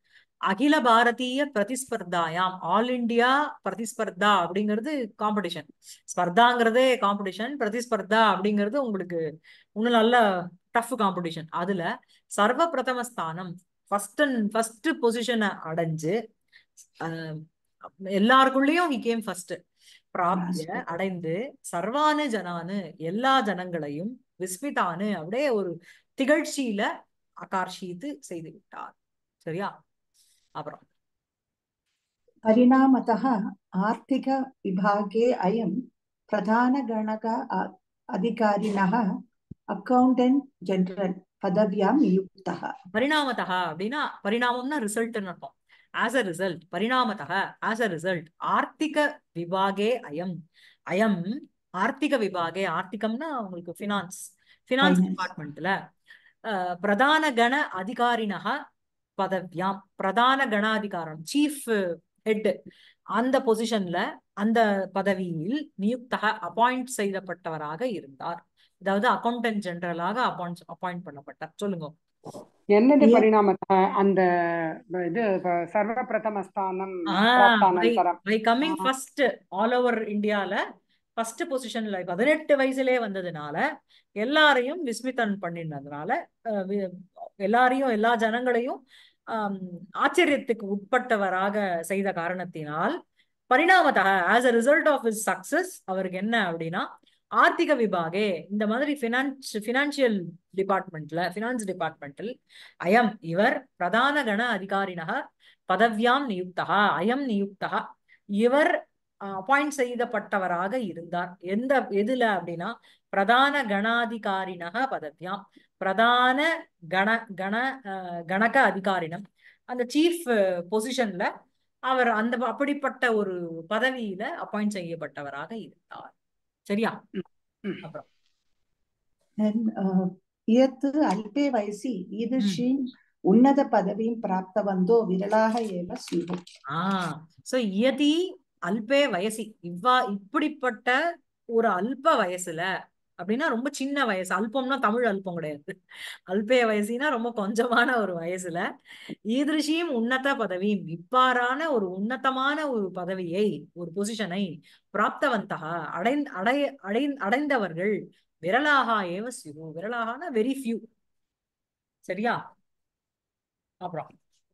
அகில பாரதிய பிரதிஸ்பர்தாயாம் ஆல் இந்தியா பிரதிஸ்பர்தா அப்படிங்கிறது காம்படிஷன். ஸ்பர்தாங்கிறதே காம்படிஷன், பிரதிஸ்பர்தா அப்படிங்கிறது உங்களுக்கு இன்னும் நல்ல டஃப் காம்படிஷன். அதுல சர்வ பிரதம ஸ்தானம் ஃபர்ஸ்ட் பொசிஷனை அடைஞ்சு அஹ், எல்லாருக்குள்ளயும் ஹி கேம் ஃபர்ஸ்ட் பிராப்திய அடைந்து சர்வானு ஜனானு எல்லா ஜனங்களையும் விஸ்மிதானு அப்படியே ஒரு திகழ்ச்சியில ஆகர்ஷித்து செய்து விட்டார். சரியா? அப்புறம் परिणामतः आर्थिकविभागे अयं प्रधानगणक अधिकारिणः अकौण्टेण्ट् जनरल् पदव्यां नियुक्तः। பரிணாமதா அப்படின்னா பரிணாமம்னா ரிசல்ட்னு அர்த்தம். ஆஸ் அ ரிசல்ட் பரிணாமதா ஆஸ் அ ரிசல்ட் ஆர்த்திக விபாகே அயம் அயம் ஆர்த்திக விபாகே ஆர்த்திகம்னா உங்களுக்கு ஃபினான்ஸ் Finance. டிபார்ட்மெண்ட்ல பிரதான கண அதிகாரினக பதவியாம் பிரதான கணாதிகாரம் சீஃப் ஹெட் அந்த பொசிஷன்ல அந்த பதவியில் நியுக்தக அப்பாயிண்ட் செய்யப்பட்டவராக இருந்தார். அதாவது அக்கௌண்டன்ட் ஜெனரலாக அப்பாயிண்ட் பண்ணப்பட்டார். சொல்லுங்க. என்னது ये பரிணாமத்தை அந்த இது சர்வ பிரதம ஸ்தானம் பிராப்தானந்தரம் by coming first all over இந்தியால ஃபர்ஸ்ட் பொசிஷன்ல 18 வயசுலே வந்ததுனால எல்லாரையும் விஸ்மிதன் பண்ணினதுனால எல்லாரையும் எல்லா ஜனங்களையும் ஆச்சரியத்துக்கு உட்பட்டவராக செய்த காரணத்தினால் பரிணாமத்தக as a result of his success அவருக்கு என்ன அப்படின்னா ஆர்த்திக விபாகே இந்த மாதிரி ஃபினான்சியல் டிபார்ட்மெண்ட்ல ஃபினான்ஸ் டிபார்ட்மெண்டில் அயம் இவர் பிரதான கண அதிகாரினக பதவியாம் நியுக்தகா அயம் நியுக்தகா இவர் அப்பாயிண்ட் செய்யப்பட்டவராக இருந்தார். எதுல அப்படின்னா பிரதான கணாதிகாரினக பதவியாம் பிரதான கண கண கணக அதிகாரினம் அந்த சீஃப் பொசிஷன்ல அவர் அந்த அப்படிப்பட்ட ஒரு பதவியில அப்பாயிண்ட் செய்யப்பட்டவராக இருந்தார். சரியா? அப்புறம் यत् अल्पे वयसि ईदृशीम् उन्नतपदवीं प्राप्तवन्तो विरलाः एव स्युः। சோ இயதி அல்பே வயசி இப்படிப்பட்ட ஒரு அல்ப வயசுல அப்படின்னா ரொம்ப சின்ன வயசு. அல்பம்னா தமிழ் அல்பம் கிடையாது. அல்பே வயசுனா ரொம்ப கொஞ்சமான ஒரு வயசுல ஈதிருஷியும் உன்னத பதவியும் இவ்வாறான ஒரு உன்னதமான ஒரு பதவியை ஒரு பொசிஷனை பிராப்தவந்தகா அடைந்தவர்கள் விரலாகா ஏவ சிறு விரலாகனா வெரி ஃபியூ. சரியா? அப்புறம்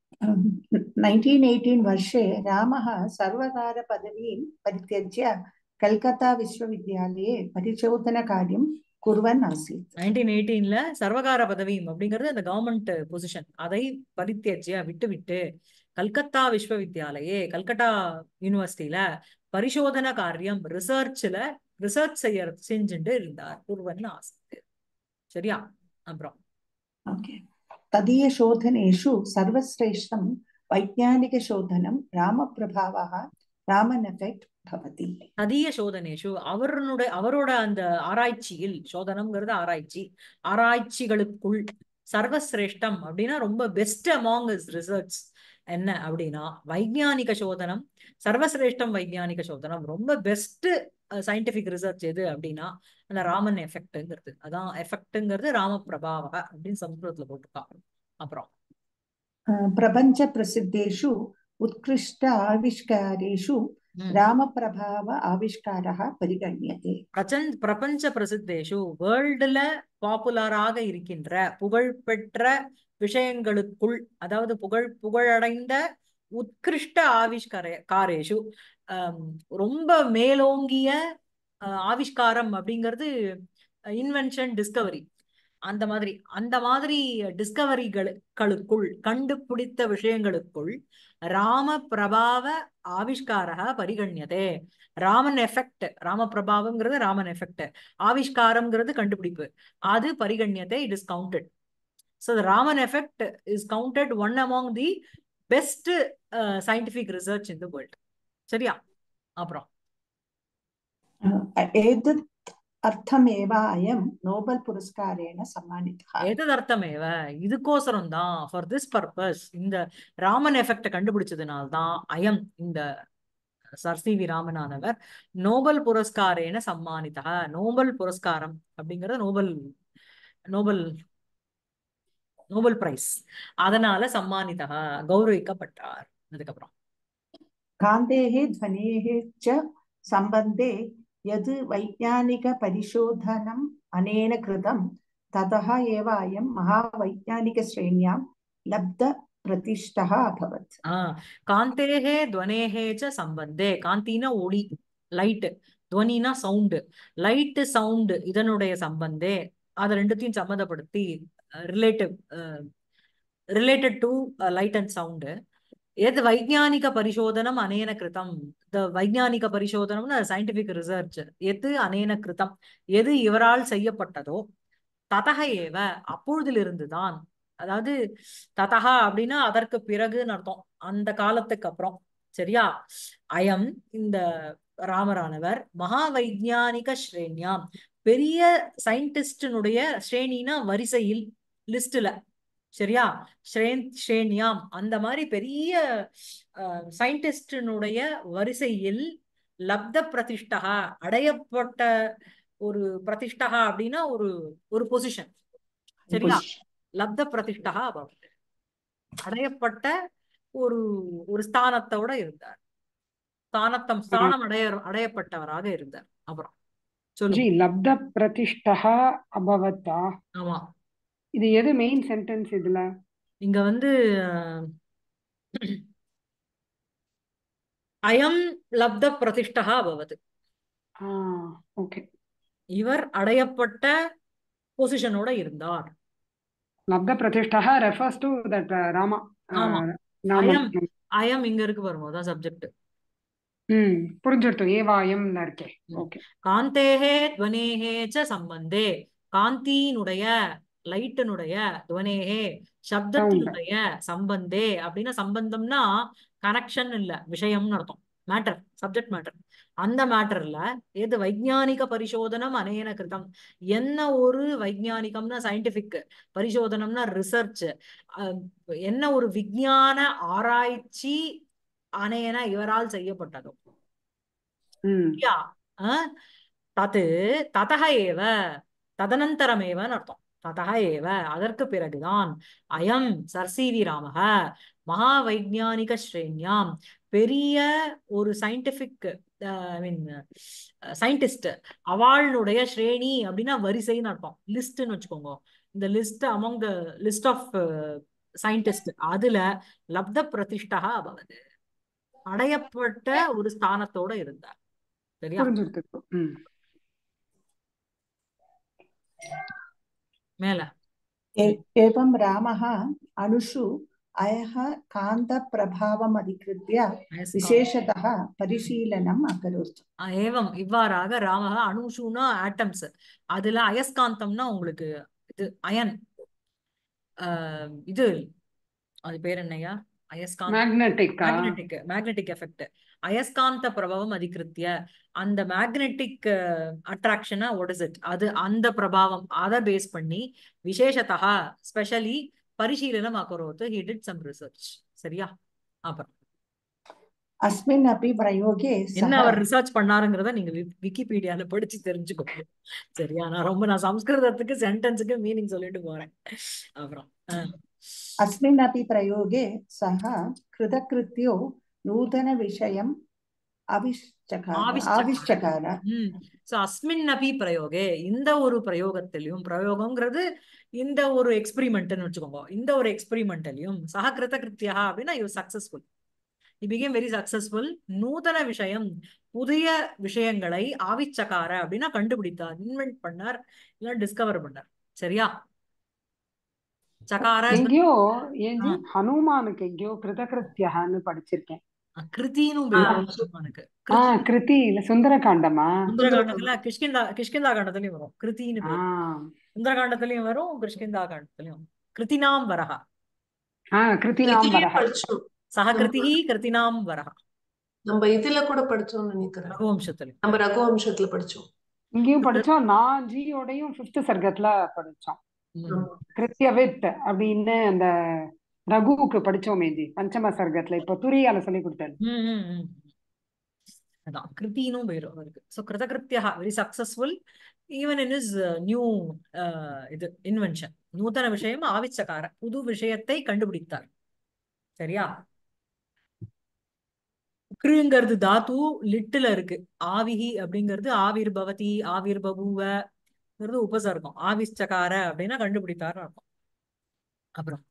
1918 वर्षे रामः सर्वकारपदवीं परित्यज्य कलकत्ता विश्वविद्यालये परिशोधनकार्यं कुर्वन् आसीत्। 1918ல சர்வகார பதவியும் அப்படிங்கிறது அந்த கவர்மெண்ட் பொசிஷன் அதை பரித்தியஜ்ய விட்டு கல்கத்தா விஸ்வவித்யாலயே கல்கட்டா யூனிவர்சிட்டியில பரிசோதன காரியம் ரிசர்ச் செஞ்சுட்டு இருந்தார். குருவன் ஆசிரியர். சரியா? அப்புறம் तदीयशोधनेषु सर्वश्रेष्ठं वैज्ञानिकशोधनं रामप्रभावः रामन् एफेक्ट् भवति। ததிய சோதனேஷு அவரோட அந்த ஆராய்ச்சியில் சோதனம்ங்கிறது ஆராய்ச்சிகளுக்குள் சர்வசிரேஷ்டம் அப்படின்னா ரொம்ப பெஸ்ட் அமாங் இஸ் ரிசர்ச் என்ன அப்படின்னா வைஜானிக சோதனம். சர்வசிரேஷ்டம் வைஜானிக சோதனம் ரொம்ப பெஸ்ட் சயின்டிபிக் ரிசர்ச் எது அப்படின்னா அந்த ராமன் எஃபெக்ட்ங்கிறது. அதான் எஃபெக்ட்ங்கிறது ராம பிரபாவக அப்படின்னு சம்ஸ்கிருதத்துல போட்டிருக்காங்க. அப்புறம் प्रपञ्च प्रसिद्धेषु उत्कृष्ट आविष्कारेषु रामप्रभाव आविष्कारः परिगण्यते। பிரபஞ்ச பிரசித்தேஷு வேர்ல்டுல பாப்புலராக இருக்கின்ற புகழ்பெற்ற விஷயங்களுக்குள் அதாவது புகழடைந்த உத்கிருஷ்ட ஆவிஷ்காரேஷு ரொம்ப மேலோங்கிய ஆவிஷ்காரம் அப்படிங்கிறது இன்வென்ஷன் டிஸ்கவரி அந்த மாதிரி டிஸ்கவரிகளுக்குள் கண்டுபிடித்த விஷயங்களுக்குள் ராம பிரபாவ ஆவிஷ்காரக பரிகண்யதே. ராமன் எஃபெக்ட் ராம பிரபாவம்ங்கிறது ராமன் எஃபெக்ட் ஆவிஷ்காரம்ங்கிறது கண்டுபிடிப்பு அது பரிகண்யதே it is counted. So the Raman effect is counted one among the best scientific research in the world. சரியா? அப்புறம் एतत् अर्थमेव अयं नोबेल् पुरस्कारेण सम्मानितः। एतत् अर्थमेव இதுக்கோசரம் தான் for this purpose இந்த ராமன் எஃபெக்ட் கண்டுபிடிச்சதுனால தான் அயம் இந்த சர் சி வி ராமனானவர் நோபல் புரஸ்காரேன சம்மானிதா. நோபல் புரஸ்காரம் அப்படிங்கறது நோபல் நோபல் பிரைஸ். அதனால சம்மானிதா, கௌரவிக்கப்பட்டார். அதுக்கப்புறம் कान्तेः ध्वनेः च सम्बन्धे यद् वैज्ञानिकपरिशोधनम् अनेन कृतं ततः एव अयं महावैज्ञानिकश्रेण्यां लब्धप्रतिष्ठः अभवत्। காந்தேகே துவனேகே ச சம்பந்தே. காந்தினா ஒளி, லைட். துவனினா சவுண்டு, லைட் சவுண்டு இதனுடைய சம்பந்தே. அதை ரெண்டுத்தையும் சம்மந்தப்படுத்தி related to light and sound. எது வைஜானிக பரிசோதனம் அனேன கிருதம். த வைஜானிக பரிசோதனம்னு சயின்டிபிக் ரிசர்ச். எது அனேன கிருதம், எது இவரால் செய்யப்பட்டதோ, ததக ஏவ அப்பொழுதிலிருந்துதான். அதாவது ததகா அப்படின்னா அதற்கு பிறகுன்னு அர்த்தம், அந்த காலத்துக்கு அப்புறம். சரியா? அயம் இந்த ராமரானவர் மகா வைஜானிக ஸ்ரேணியாம், பெரிய சயின்டிஸ்டினுடைய ஸ்ரேணினா வரிசையில், லிஸ்ட்ல. சரியா? ஸ்ரேணியாம் அந்த மாதிரி பெரிய சயின்டிஸ்டினுடைய வரிசையில் லப்த பிரதிஷ்டகா அடையப்பட்ட ஒரு பிரதிஷ்டகா அப்படின்னா ஒரு ஒரு பொசிஷன். சரியா? லப்த பிரதிஷ்டகா அடையப்பட்ட ஒரு ஒரு ஸ்தானத்தோட இருந்தார். ஸ்தானம் அடையப்பட்டவராக இருந்தார். அப்புறம் ஜி சொல்லுங்க. லப்த பிரதிஷ்டா அபவத்தா, ஆமா, இது எது மெயின் சென்டென்ஸ் இதுல? இங்க வந்து அயம் லப்த பிரதிஷ்டா அபவது. ஓகே. இவர் அடையப்பட்ட பொசிஷனோட இருந்தார். லப்த பிரதிஷ்டா ரெஃபர்ஸ் டு தட் ராமா ஆமா, நாமம். அயம் அயம் இங்க இருக்கு பாருங்க, அதான் சப்ஜெக்ட். புரிஞ்சிருத்து, ஏவாயம்னு இருக்கே. ஓகே. காந்தேகே துவனேகே ச சம்பந்தே. காந்தியினுடைய லைட்டினுடைய துவனேகே சப்தத்தினுடைய சம்பந்தே அப்படின்னா சம்பந்தம்னா கனெக்ஷன் இல்ல, விஷயம்னு அர்த்தம். Matter, subject matter. அந்த மேட்டர்ல எது வைஜானிக பரிசோதனம் அனேன கிருதம், என்ன ஒரு வைஜானிகம்னா சயின்டிபிக், பரிசோதனம்னா ரிசர்ச், என்ன ஒரு விஞ்ஞான ஆராய்ச்சி அனேன இவரால் செய்யப்பட்டதோ. யா தது ததக ஏவ ததனந்தரமேவன்னு அர்த்தம். ததக ஏவ அதற்கு பிறகுதான் அயம் சர்சிவி ராமக மகா வைஜானிக ஸ்ரேணியாம் பெரிய ஒரு சயின்டிபிக் ஐ மீன் சயின்டிஸ்ட் அவளுடைய ஸ்ரேணி அப்படின்னா வரிசைன்னு அர்த்தம், லிஸ்ட்னு வச்சுக்கோங்க. இந்த list among the list of scientist அதுல லப்த பிரதிஷ்டா அபவது அடையப்பட்ட ஒரு ஸ்தானத்தோட இருந்தார். சரியா? புரிஞ்சிருத்து. மேல एवं रामः अणुषु अयः कान्तप्रभावम् अधिकृत्य विशेषतः परिशीलनम् अकरोत्। ஏவம் இவ்வாறாக ராமக அணுஷுனா ஆட்டம்ஸ், அதுல அயஸ்காந்தம்னா உங்களுக்கு இது அயன், இது அது பேர் என்னையா, அயஸ்காந்தம், மேக்னெட்டிக் எஃபெக்ட். அயஸ்காந்த பிரபாவம் அதிகிருத்திய அந்த மேக்னெட்டிக் அட்ராக்ஷனா வாட் இஸ் இட், அது அந்த பிரபாவம் அதை பேஸ் பண்ணி விசேஷத்தா ஸ்பெஷலி பரிசீலனம் அகரோத், ஹி டிட் சம் ரிசர்ச். சரியா? அப்புறம் अस्मिन् अपि प्रयोगे என்ன அவர் ரிசர்ச் பண்ணாருங்கிறத நீங்க விக்கிபீடியால படிச்சு தெரிஞ்சுக்கோங்க. சரியா? நான் சம்ஸ்கிருதத்துக்கு சென்டென்ஸுக்கு மீனிங் சொல்லிட்டு போறேன். அப்புறம் अस्मिन् अपि प्रयोगे सः कृतकृत्यो नूतनविषयम् आविष्चकार. அஸ்மின் அபி பிரயோகே இந்த ஒரு பிரயோகத்திலையும், பிரயோகம்ங்கிறது இந்த ஒரு எக்ஸ்பெரிமெண்ட்னு வச்சுக்கோங்க, இந்த ஒரு எக்ஸ்பெரிமெண்ட்லயும் சக கிருத கிருத்தியா அப்படின்னா இவர் successful, he became very successful. நூதன விஷயம் புதிய விஷயங்களை ஆவிச்சகார அப்படின்னா கண்டுபிடித்தார், இன்வென்ட் பண்ணார், இல்ல டிஸ்கவர் பண்ணார். சரியா? சகார எங்கேயோ ஏஞ்சி ஹனுமானுக்கு எங்கேயோ கிருதகிருத்தியன்னு படிச்சிருக்கேன். கிருத்தின்னு பேரு ஹனுமானுக்கு. கிருதி இல்ல சுந்தரகாண்டமா? சுந்தரகாண்டத்துல கிஷ்கிந்தா காண்டத்திலயும் வரும் கிருத்தின்னு பேரு. சுந்தரகாண்டத்திலயும் வரும், கிஷ்கிந்தா காண்டத்திலயும். கிருத்தினாம் வரஹா. கிருத்தினாம் வரஹா. சக கிருதி கிருத்தினாம் வரஹா. நம்ம இதுல கூட படிச்சோம்னு நினைக்கிறேன், ரகுவம்சத்துல. நம்ம ரகுவம்சத்துல படிச்சோம். இங்கேயும் படிச்சோம், நான் ஜியோடையும் 5th சர்க்கத்துல படிச்சோம். கிருத்தியவித் அப்படின்னு அந்த ரகுவுக்கு படிச்சோமே ஜி பஞ்சம சர்க்கத்துல. இப்ப துரியால சொல்லி கொடுத்தாரு. அதான் கிருத்தினும் பேரும் அவருக்கு. சோ கிருதகிருத்தியா very successful even in is new இது இன்வென்ஷன். நூத்தன விஷயம் ஆவிச்சகார, புது விஷயத்தை கண்டுபிடித்தார். சரியா? கிருங்கிறது தாத்து லிட்டுல இருக்கு. ஆவிஹி அப்படிங்கிறது ஆவிர் பவதி, ஆவிர் பபுவங்கிறது உபசர்க்கம். ஆவிச்சகார அப்படின்னா கண்டுபிடித்தார் அர்த்தம். அப்புறம்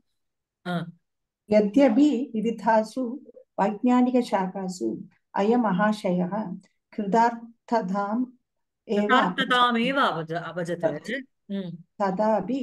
यद्यपि विविधासु वैज्ञानिकशाखासु अयं महाशयः कृतार्थताम् एव யதார்த்ததாமேவ அபஜத். तथापि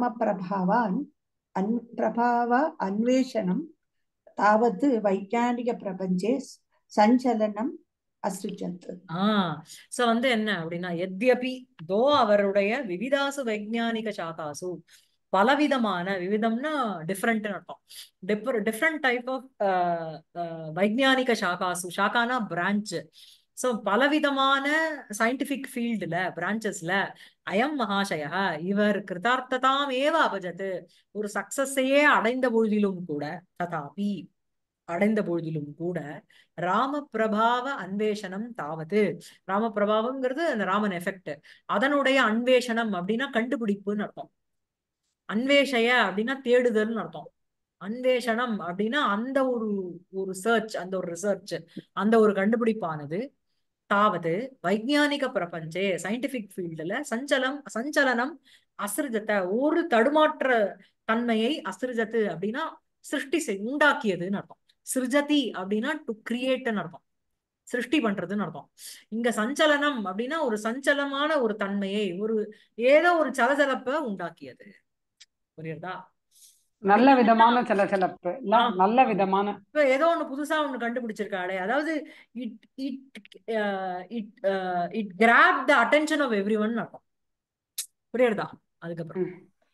प्रभाव अन्वेषणं तावत् वैज्ञानिकप्रपञ्चे सञ्चलनम् असृजत्. சோ வந்து என்ன அப்படின்னா, எத்யபி தோ அவருடைய விவிதாசு வைஜானிக சாகாசு பலவிதமான, விவிதம்னா டிஃப்ரெண்ட் அர்த்தம், டிஃப்ரெண்ட் டைப் ஆஃப் வைஜானிக சாகாசு, சாகானா பிரான்ச். சோ பலவிதமான சயின்டிபிக் ஃபீல்டுல பிரான்ச்சஸ்ல அயம் மகாசய இவர் கிருதார்த்ததாம் ஏவ அபஜத்து ஒரு சக்சஸையே அடைந்த பொழுதிலும் கூட, ததாபி அடைந்த பொழுதிலும் கூட, ராமபிரபாவ அன்வேஷனம் தாவது, ராமபிரபாவம்ங்கிறது அந்த ராமன் எஃபெக்ட், அதனுடைய அன்வேஷனம் அப்படின்னா கண்டுபிடிப்புன்னு அர்த்தம். அன்வேஷய அப்படின்னா தேடுதல்னு அர்த்தம். அன்வேஷனம் அப்படின்னா அந்த ஒரு ஒரு சர்ச், அந்த ஒரு ரிசர்ச், அந்த ஒரு கண்டுபிடிப்பானது தாவது வைஜானிக பிரபஞ்சே சயின்டிபிக் ஃபீல்டுல சஞ்சலனம் அசிருஜத்தை ஒரு தடுமாற்ற தன்மையை, அசிருஜத்து அப்படின்னா சிருஷ்டி உண்டாக்கியதுன்னு அர்த்தம். சிருஜதி அப்படின்னா டு கிரியேட்னு அர்த்தம், சிருஷ்டி பண்றதுன்னு அர்த்தம். இங்க சஞ்சலனம் அப்படின்னா ஒரு சஞ்சலமான ஒரு தன்மையை, ஒரு ஏதோ ஒரு சலசலப்ப உண்டாக்கியது. புரியுதா? நல்ல விதமான சலசலப்பு இல்ல, நல்ல விதமான இப்ப ஏதோ ஒண்ணு புதுசா ஒண்ணு கண்டுபிடிச்சிருக்காளே, அதாவது it it it it grab the attention of everyone அர்த்தம். புரியுறதா? அதுக்கப்புறம்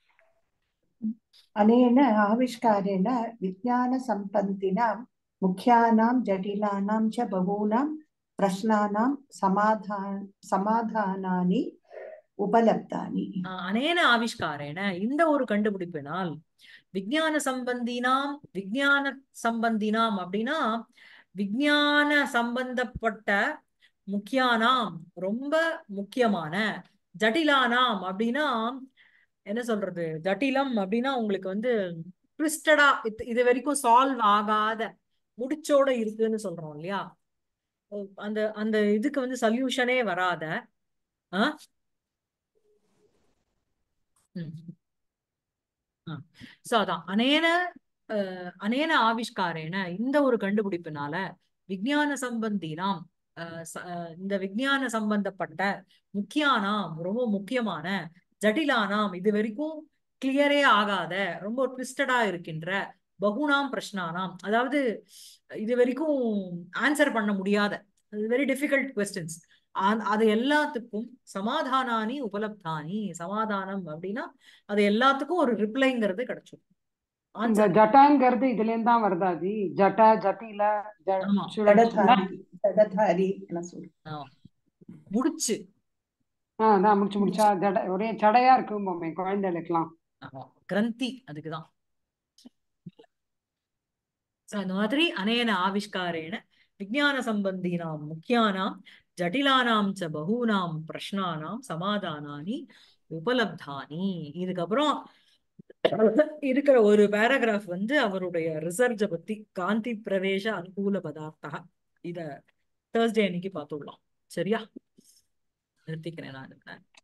अनेन आविष्कारेण विज्ञानसम्पन्निनां मुख्यानां जटिलानां च बहूनां प्रश्नानां समाधानानि उपलब्धानि. அனேன ஆவிஷ்காரேன இந்த ஒரு கண்டுபிடிப்பினால், விஞ்ஞான சம்பந்தினாம் அப்படின்னா விஞ்ஞான சம்பந்தப்பட்ட, முக்கியானாம் ரொம்ப முக்கியமான, ஜட்டிலானாம் அப்படின்னா என்ன சொல்றது, ஜட்டிலம் அப்படின்னா உங்களுக்கு வந்து ட்விஸ்டடா, இது வரைக்கும் சால்வ் ஆகாத, முடிச்சோட இருக்குன்னு சொல்றோம் இல்லையா, அந்த அந்த இதுக்கு வந்து சொல்யூஷனே வராத. சோ அதான் அனேன ஆவிஷ்காரேன இந்த ஒரு கண்டுபிடிப்பினால, விஞ்ஞான சம்பந்தினாம் இந்த விஞ்ஞான சம்பந்தப்பட்ட, முக்கியானாம் ரொம்ப முக்கியமான, ஜட்டிலானாம் இது வரைக்கும் கிளியரே ஆகாத, ரொம்ப ட்விஸ்டடா இருக்கின்ற, பகுனாம் பிரஷ்னானாம் அதாவது இது வரைக்கும் ஆன்சர் பண்ண முடியாத வெரி டிஃபிகல்ட் கொஸ்டின்ஸ், அது எல்லாத்துக்கும் சமாதானானி உபலப்தானி, சமாதானம் அப்படின்னா அது எல்லாத்துக்கும் ஒரு ரிப்ளைங்கிறது கிடைச்சிடும். இந்த ஜட்டாங்கிறது இதுல இருந்து தான் வருதா ஜி? ஜட்ட ஜட்டில முடிச்சு அதான் முடிச்சா ஜட ஒரே ஜடையா இருக்கும் போமே குழந்தைகளுக்கெல்லாம். கிரந்தி அதுக்குதான். அந்த மாதிரி அனேன ஆவிஷ்காரேன விஞ்ஞான சம்பந்தினாம் முக்கியானாம் ஜட்டிலானாம் ச பகூனாம் பிரஷ்னானாம் சமாதானானி உபலப்தானி. இதுக்கப்புறம் இருக்கிற ஒரு பேராகிராஃப் வந்து அவருடைய ரிசர்ச்ச பத்தி, காந்தி பிரவேச அனுகூல பதார்த்தா. இத தேர்ஸ்டே அன்னைக்கு பார்த்துடலாம். சரியா? நிறுத்திக்கிறேன் நான்.